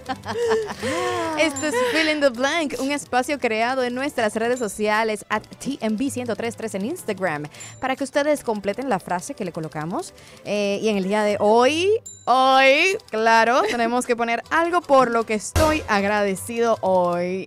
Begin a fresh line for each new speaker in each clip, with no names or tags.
Esto es Fill in the Blank, un espacio creado en nuestras redes sociales @TMB1033 en Instagram, para que ustedes completen la frase que le colocamos. Y en el día de hoy, claro, tenemos que poner algo por lo que estoy agradecido hoy.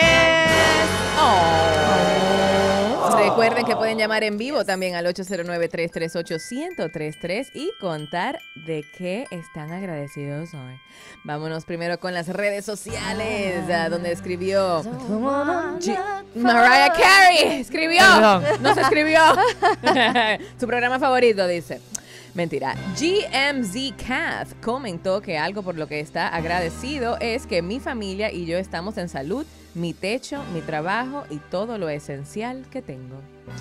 Recuerden que pueden llamar en vivo también al 809-338-1033 y contar de qué están agradecidos hoy. Vámonos primero con las redes sociales, donde escribió Mariah Carey. Escribió. No se escribió. Su programa favorito, dice. Mentira. GMZ Cath comentó que algo por lo que está agradecido es que mi familia y yo estamos en salud, mi techo, mi trabajo y todo lo esencial que tengo.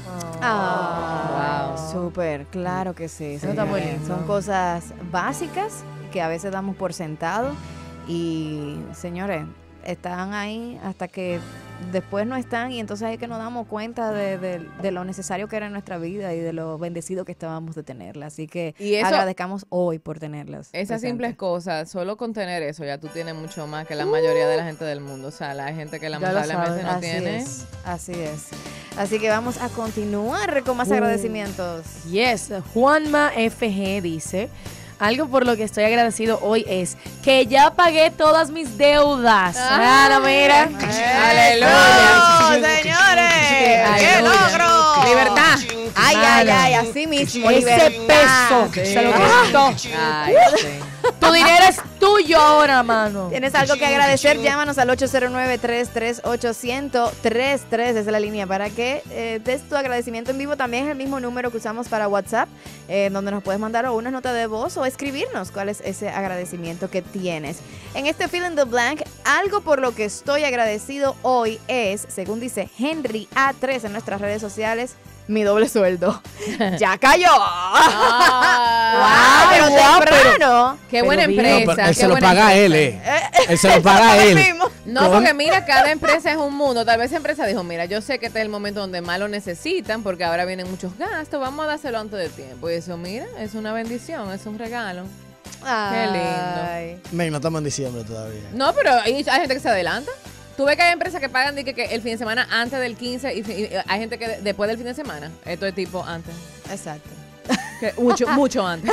Wow. Súper, claro que sí.
Eso está muy lindo.
Son cosas básicas que a veces damos por sentado y, señores, están ahí hasta que después no están y entonces es que nos damos cuenta de lo necesario que era en nuestra vida y de lo bendecido que estábamos de tenerlas. Así que agradezcamos hoy por tenerlas.
Esas simples cosas, solo con tener eso ya tú tienes mucho más que la mayoría de la gente del mundo. O sea, la gente que lamentablemente no tiene.
Así es. Así que vamos a continuar con más agradecimientos.
Yes, Juanma FG dice: algo por lo que estoy agradecido hoy es que ya pagué todas mis deudas. Nada, mira.
¡Aleluya! ¡Señores! ¡Qué logro!
¡Libertad!
Ay, así mismo.
Ese peso se lo costó. Tu dinero es tuyo ahora, mano.
¿Tienes algo que agradecer? Llámanos al 809-338-1033. Esa es la línea para que des tu agradecimiento en vivo. También es el mismo número que usamos para WhatsApp, donde nos puedes mandar o una nota de voz o escribirnos cuál es ese agradecimiento que tienes. En este Fill in the Blank, algo por lo que estoy agradecido hoy es, según dice Henry A3 en nuestras redes sociales, mi doble sueldo. ¡Ya cayó! ¡Wow! Pero temprano.
¡Qué buena empresa!
No, él se lo paga a él, Él se lo paga a él.
No, porque mira, cada empresa es un mundo. Tal vez esa empresa dijo, mira, yo sé que este es el momento donde más lo necesitan porque ahora vienen muchos gastos, vamos a dárselo antes de tiempo. Y eso, mira, es una bendición, es un regalo. Qué lindo.
No estamos en diciembre todavía.
No, pero hay gente que se adelanta. Tú ves que hay empresas que pagan que el fin de semana antes del 15 y hay gente que después del fin de semana. Esto es tipo antes.
Exacto.
Que mucho antes.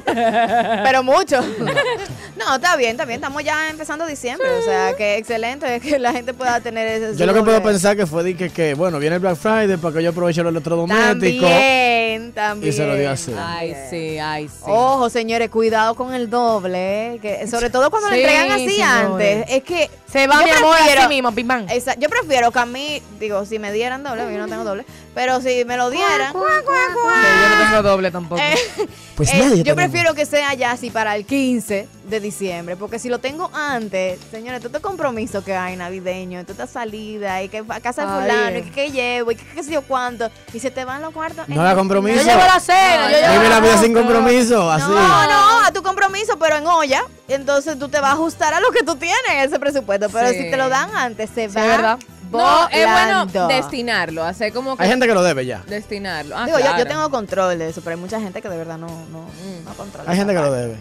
Pero mucho. No, está bien. Estamos ya empezando diciembre. O sea, que excelente que la gente pueda tener ese.
Yo lo que puedo pensar que fue que bueno, viene el Black Friday para que yo aproveche los electrodomésticos.
También.
Y se lo dio así.
Ay, sí.
Ojo, señores, cuidado con el doble. Que sobre todo cuando lo entregan así, señores, antes. Es que
se va mi amor así mismo, pim pam.
Yo prefiero que a mí, digo, si me dieran doble, yo no tengo doble, pero si me lo dieran,
yo no tengo doble tampoco.
Pues
yo prefiero que sea ya así para el 15 de diciembre, porque si lo tengo antes, señores, todo este compromiso que hay navideño, toda esta salida, y que a casa de fulano, y que llevo, y que qué sé yo cuánto, y se te van los cuartos.
No da compromiso.
Yo llevo la cena.
Vive la vida sin compromiso, así.
No, a tu compromiso, pero en olla. Entonces tú te vas a ajustar a lo que tú tienes en ese presupuesto, pero si te lo dan antes, se va.
¿Verdad?
No, es bueno destinarlo, hacer como que...
Hay gente que lo debe ya.
Destinarlo.
Digo, claro. yo tengo control de eso, pero hay mucha gente que de verdad no controla.
Hay gente que lo debe.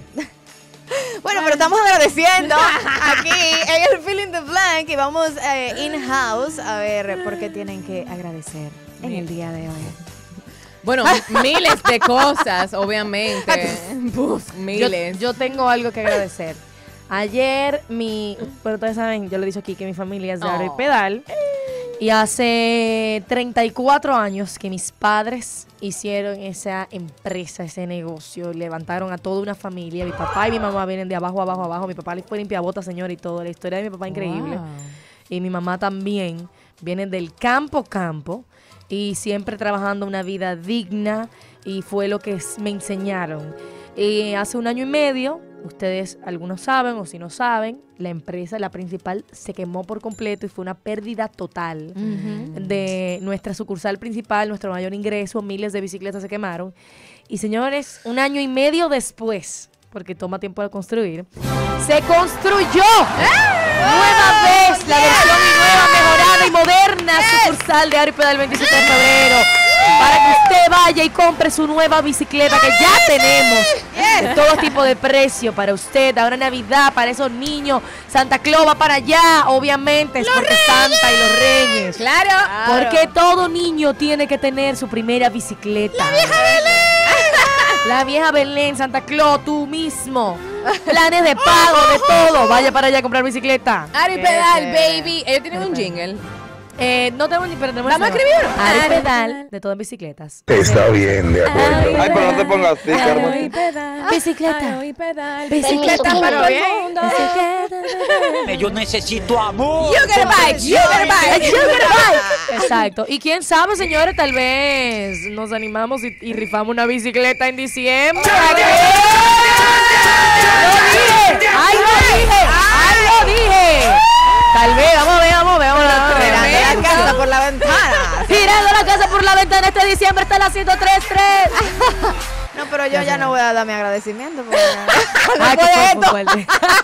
Bueno, pero estamos agradeciendo aquí en el Fill in the Blank y vamos in-house a ver por qué tienen que agradecer en el día de hoy.
Bueno, miles de cosas, obviamente. Miles.
Yo tengo algo que agradecer. Ayer pero ustedes saben, yo le he dicho aquí que mi familia es de Aro y Pedal. Y hace 34 años que mis padres hicieron esa empresa, ese negocio. Levantaron a toda una familia. Mi papá y mi mamá vienen de abajo. Mi papá le fue limpiabotas, señor, y todo. La historia de mi papá es increíble. Wow. Y mi mamá también. Vienen del campo. Y siempre trabajando una vida digna. Y fue lo que me enseñaron. Y hace 1 año y medio, ustedes algunos saben o si no saben, la empresa, la principal, se quemó por completo y fue una pérdida total de nuestra sucursal principal, nuestro mayor ingreso, miles de bicicletas se quemaron. Y señores, 1 año y medio después, porque toma tiempo de construir, se construyó nueva vez la versión nueva, mejorada y moderna sucursal de Aro y Pedal 27 de febrero. Para que usted vaya y compre su nueva bicicleta que ya tenemos Todo tipo de precio para usted. Ahora Navidad, para esos niños. Santa Claus va para allá, obviamente. Es porque Santa y los Reyes.
Claro.
Porque todo niño tiene que tener su primera bicicleta. ¡La vieja Belén! La vieja Belén, Santa Claus, tú mismo. Planes de pago, de todo. Vaya para allá a comprar bicicleta.
Ari Pedal, baby. Ellos tienen un jingle.
No tenemos ni, pero tenemos.
Vamos a escribir.
Ari Pedal, de todo en bicicletas.
Está bien, de acuerdo.
Ay, pero no te pongas así, Carmen.
Ari Pedal.
Bicicleta.
Ari Pedal.
Bicicleta para todo el mundo.
Yo necesito amor.
You get a bike. You get a bike.
You get a bike. Exacto. Y quién sabe, señores, tal vez nos animamos y rifamos una bicicleta en diciembre. ¡Ay, lo dije! ¡Ay, lo dije! Tal vez, vamos a ver.
Tirando la casa por la ventana.
Tirando la casa por la ventana este diciembre está la 103.3.
No, pero yo ya no voy a dar mi agradecimiento. Porque
Ay,
después de esto.
fuerte.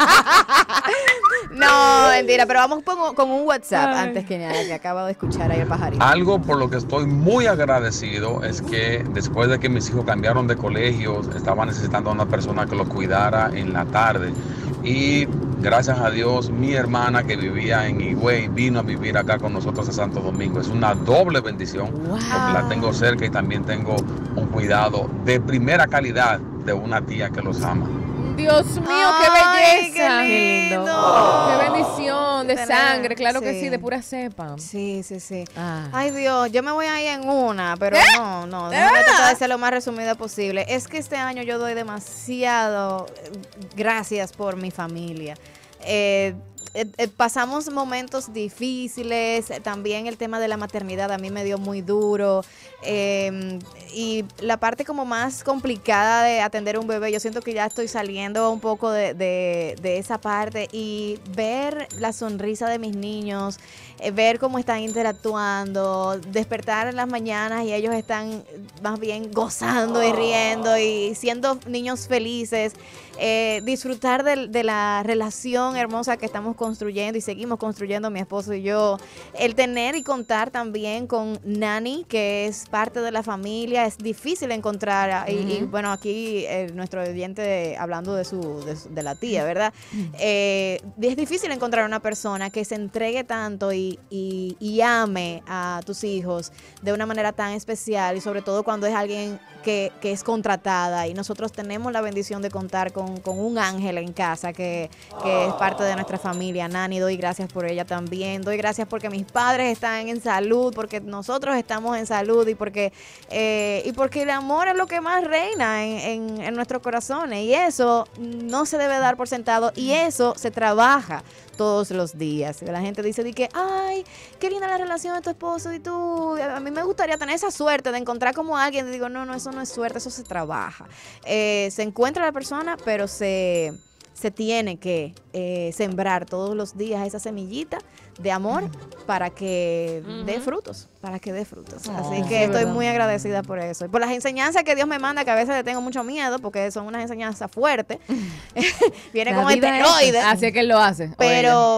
No, mentira, pero vamos con un WhatsApp antes que nada, que acabo de escuchar ahí el pajarito.
Algo por lo que estoy muy agradecido es que después de que mis hijos cambiaron de colegio, estaba necesitando a una persona que los cuidara en la tarde. Y gracias a Dios, mi hermana que vivía en Higüey vino a vivir acá con nosotros a Santo Domingo. Es una doble bendición, porque la tengo cerca y también tengo un cuidado de primera calidad de una tía que los ama.
Dios mío, qué
Ay,
belleza.
qué lindo.
Qué bendición de
Tener-
sangre, claro que
sí.
sí, de pura cepa.
Sí.
Ah.
Ay, Dios, yo me voy a ir en una, pero no, déjame tratar de ser lo más resumida posible. Es que este año yo doy demasiado gracias por mi familia. Pasamos momentos difíciles, también el tema de la maternidad a mí me dio muy duro, y la parte como más complicada de atender un bebé, yo siento que ya estoy saliendo un poco de esa parte, y ver la sonrisa de mis niños, ver cómo están interactuando, despertar en las mañanas y ellos están más bien gozando y riendo y siendo niños felices, disfrutar de la relación hermosa que estamos construyendo y seguimos construyendo mi esposo y yo, el tener y contar también con Nani, que es parte de la familia. Es difícil encontrar, y bueno, aquí nuestro oyente hablando de la tía, ¿verdad? Es difícil encontrar una persona que se entregue tanto y ame a tus hijos de una manera tan especial, y sobre todo cuando es alguien que es contratada, y nosotros tenemos la bendición de contar con un ángel en casa que es parte de nuestra familia. Nani, doy gracias por ella también, doy gracias porque mis padres están en salud, porque nosotros estamos en salud, y porque el amor es lo que más reina en nuestros corazones, y eso no se debe dar por sentado, y eso se trabaja todos los días. La gente dice de que, ay, qué linda la relación de tu esposo y tú. A mí me gustaría tener esa suerte de encontrar como alguien. Y digo, no, eso no es suerte, eso se trabaja. Se encuentra la persona, pero se tiene que sembrar todos los días esa semillita de amor para que dé frutos, Así que estoy muy agradecida por eso. Y por las enseñanzas que Dios me manda, que a veces le tengo mucho miedo, porque son unas enseñanzas fuertes. Viene
La
con
vida
esteroides.
Así es que él lo hace.
Pero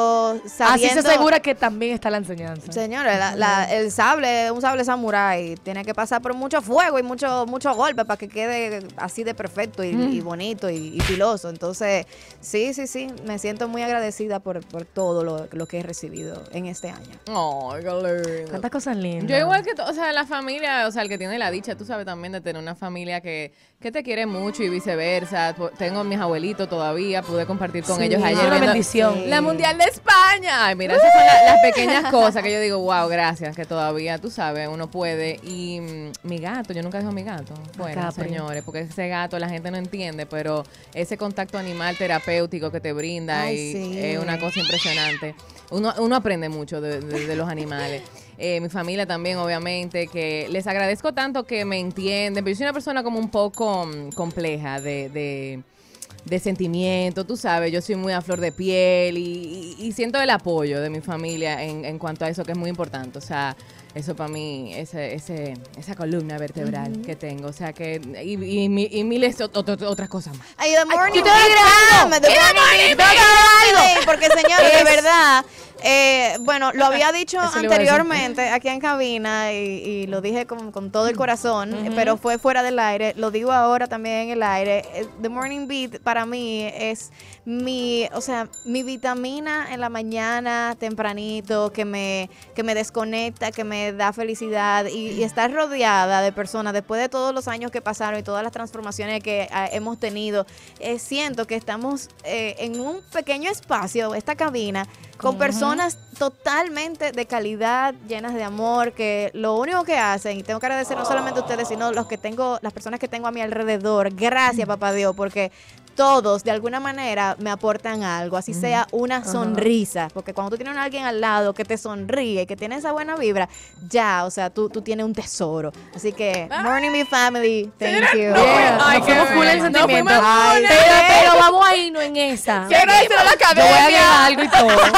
Así
sabiendo...
se asegura que también está la enseñanza.
Señores, un sable samurái tiene que pasar por mucho fuego y mucho golpe para que quede así de perfecto y bonito y filoso. Entonces, sí, me siento muy agradecida por todo lo que he recibido en este año.
Ay, qué lindo.
Tantas cosas lindas.
Yo igual que, la familia, el que tiene la dicha, tú sabes también de tener una familia que te quiere mucho y viceversa. Tengo mis abuelitos todavía, pude compartir con ellos ayer.
Es una
viendo
bendición.
La Mundial de España. Ay, mira, esas son las pequeñas cosas que yo digo, wow, gracias, que todavía, tú sabes, uno puede. Y mi gato, yo nunca dejo a mi gato fuera,
Capri.
señores, porque ese gato la gente no entiende, pero ese contacto animal terapéutico que te brinda
Ay,
es una cosa impresionante. Uno aprende mucho de los animales. Mi familia también, obviamente, que les agradezco tanto que me entienden. Pero yo soy una persona como un poco compleja de sentimiento, tú sabes, yo soy muy a flor de piel y siento el apoyo de mi familia en cuanto a eso, que es muy importante. O sea, Eso para mí, esa columna vertebral que tengo. O sea que. Y miles otras cosas más.
Ay, The Morning
yo te voy a agregar
Beat, The Morning Beat, porque señores, de verdad, bueno, lo había dicho
Eso le iba a decir.
anteriormente aquí en cabina y lo dije con todo el corazón, pero fue fuera del aire. Lo digo ahora también en el aire. The Morning Beat para mí es mi vitamina en la mañana tempranito, que me desconecta, que me da felicidad y estar rodeada de personas después de todos los años que pasaron y todas las transformaciones que hemos tenido. Siento que estamos en un pequeño espacio, esta cabina, con personas totalmente de calidad, llenas de amor, que lo único que hacen, y tengo que agradecer no solamente a ustedes, sino las personas que tengo a mi alrededor. Gracias, papá Dios, porque todos de alguna manera me aportan algo, así sea una sonrisa, porque cuando tú tienes a alguien al lado que te sonríe, que tiene esa buena vibra, ya, o sea, tú tienes un tesoro. Así que, Morning Me Family, thank you.
Ay,
Nos
qué
fuimos full en
bueno.
sentimiento.
Nos fuimos
Ay,
full.
pero vamos ahí, no en esa.
Quiero decir a la
Yo voy a agregar
academia.
algo y todo.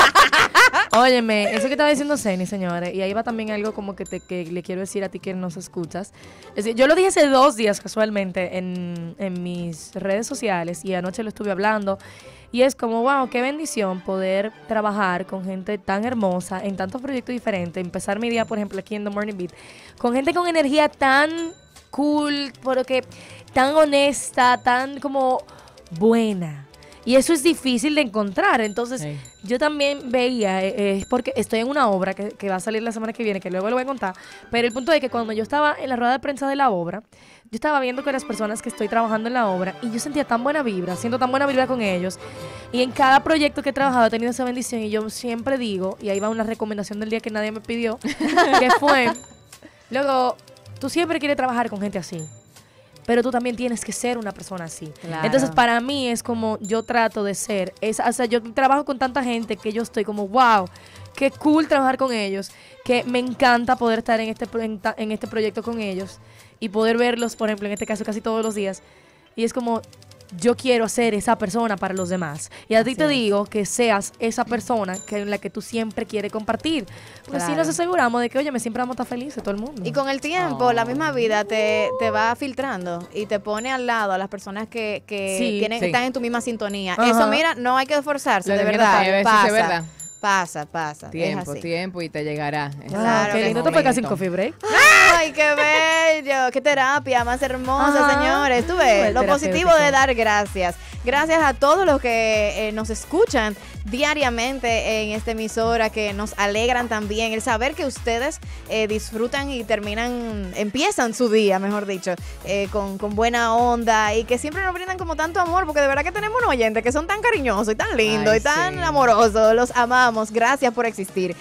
Óyeme, eso que estaba diciendo Zeni, señores, y ahí va también algo como que le quiero decir a ti que nos escuchas. Es decir, yo lo dije hace 2 días casualmente en mis redes sociales y anoche lo estuve hablando. Y es como, wow, qué bendición poder trabajar con gente tan hermosa en tantos proyectos diferentes. Empezar mi día, por ejemplo, aquí en The Morning Beat, con gente con energía tan cool, porque tan honesta, tan como buena. Y eso es difícil de encontrar. Entonces,
Sí.
yo también veía, es porque estoy en una obra que va a salir la semana que viene, que luego lo voy a contar. Pero el punto es que cuando yo estaba en la rueda de prensa de la obra, yo estaba viendo con las personas que estoy trabajando en la obra y yo sentía tan buena vibra, siento tan buena vibra con ellos. Y en cada proyecto que he trabajado he tenido esa bendición. Y yo siempre digo, y ahí va una recomendación del día que nadie me pidió, que fue, luego, tú siempre quieres trabajar con gente así, pero tú también tienes que ser una persona así.
Claro.
Entonces, para mí es como yo trato de ser. O sea, yo trabajo con tanta gente que yo estoy como, wow, qué cool trabajar con ellos, que me encanta poder estar en este proyecto con ellos y poder verlos, por ejemplo, en este caso casi todos los días. Y es como, yo quiero ser esa persona para los demás. Y a ti te digo que seas esa persona en la que tú siempre quieres compartir. Porque así
Claro.
nos aseguramos de que, oye, siempre vamos a estar felices todo el mundo.
Y con el tiempo, la misma vida te va filtrando y te pone al lado a las personas que
Sí,
sí.
están en tu misma sintonía.
Ajá.
Eso, mira, no hay que esforzarse,
Lo
de
de
verdad.
mí no pasa,
Pasa,
es verdad.
pasa.
Tiempo,
es así.
tiempo y te llegará.
Claro
qué
que
lindo.
sí.
Esto fue casi un coffee break.
Ay, qué bello, qué terapia más hermosa,
Ajá.
señores. Tú ves,
Súper
lo positivo
terapéutico.
de dar gracias. Gracias a todos los que nos escuchan diariamente en esta emisora, que nos alegran también el saber que ustedes disfrutan y empiezan su día, mejor dicho, con buena onda y que siempre nos brindan como tanto amor, porque de verdad que tenemos unos oyentes que son tan cariñosos y tan lindos
Ay,
y tan
sí.
amorosos. Los amamos. Gracias por existir.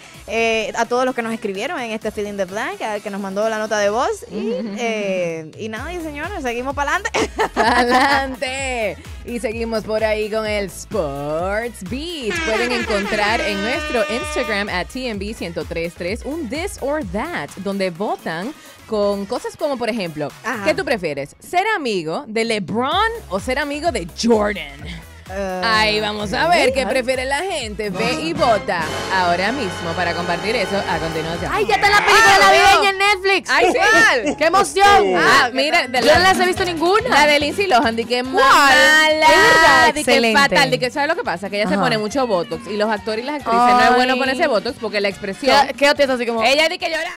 A todos los que nos escribieron en este Feeding the Blank, al que nos mandó la nota de voz. Y nada, y señores, seguimos para adelante.
¡Adelante! Y seguimos por ahí con el Sports Beat. Pueden encontrar en nuestro Instagram @TMB1033 un This or That, donde votan con cosas como, por ejemplo,
Ajá.
¿qué tú prefieres? ¿Ser amigo de LeBron o ser amigo de Jordan? Ahí vamos a ver qué prefiere la gente. Ve y vota ahora mismo para compartir eso a continuación.
¡Ay, ya está la película navideña en Netflix!
¡Ay, sí!
¡Qué emoción!
Mira, de
Yo no las he visto ninguna.
La de Lindsay Lohan, de que
Es
mala,
verdad,
de que
excelente.
fatal, de que ¿sabes lo que pasa? Que ella se
Ajá.
pone mucho botox y los actores y las actrices no es bueno
Ay.
ponerse botox porque la expresión...
Quédate así como...
Ella dice que llora.